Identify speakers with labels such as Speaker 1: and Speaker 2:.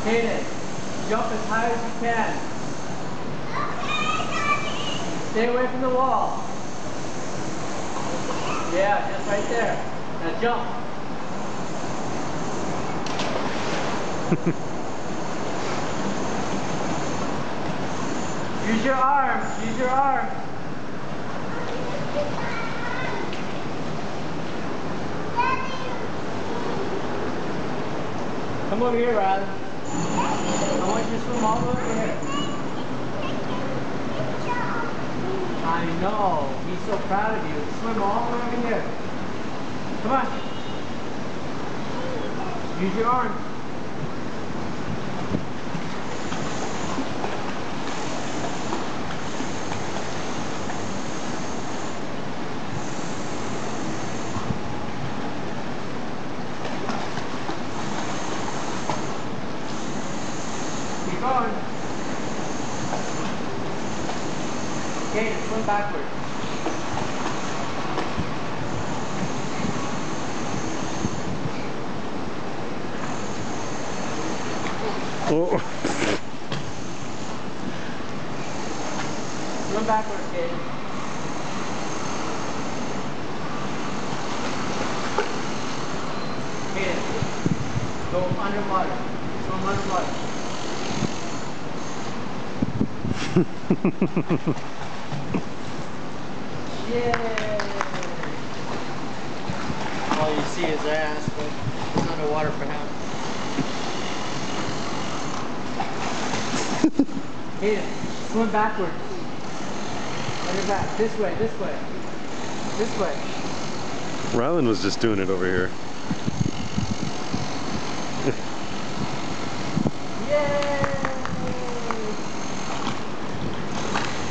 Speaker 1: Hayden, jump as high as you can. Stay away from the wall. Yeah, just right there. Now jump. Use your arms. Use your arms. Come over here, Riley. I want you to swim all the way over here. I know. He's so proud of you. Swim all the way over here. Come on. Use your arms. Keep going. Okay, swim backwards.
Speaker 2: Oh.
Speaker 1: Swim backwards, kid. Okay, go underwater. Swim underwater. Yay! All you see is ass, but it's underwater for him. Hayden, swim backwards. On your back. This way, this way. This way.
Speaker 2: Rylan was just doing it over here.